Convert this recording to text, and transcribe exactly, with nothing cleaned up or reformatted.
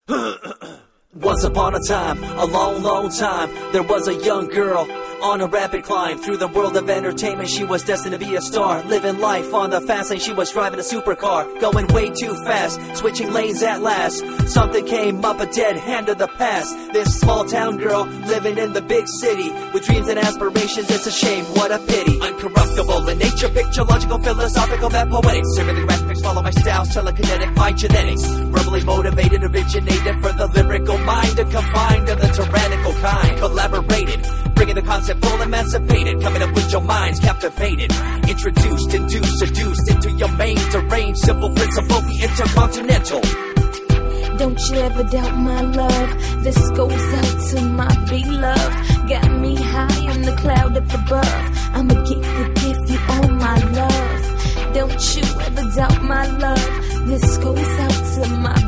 Once upon a time, a long, long time, there was a young girl on a rapid climb through the world of entertainment. She was destined to be a star, living life on the fast lane. She was driving a supercar, going way too fast, switching lanes at last. Something came up, a dead hand of the past. This small town girl living in the big city with dreams and aspirations. It's a shame, what a pity. Uncorruptible in nature, picture, logical, philosophical, and poetic. Serving the graphics, follow my style, telekinetic, my genetics. Verbally motivated, originated for the lyrical mind, and confined to the tyrannical kind. Collaborated, bringing the concept full emancipated, coming up with your minds captivated. Introduced, induced, seduced into your main deranged simple principle, the intercontinental. Don't you ever doubt my love. This goes out to my beloved. Got me high on the cloud up above. I'ma get the gift, you all my love. Don't you ever doubt my love. This goes out to my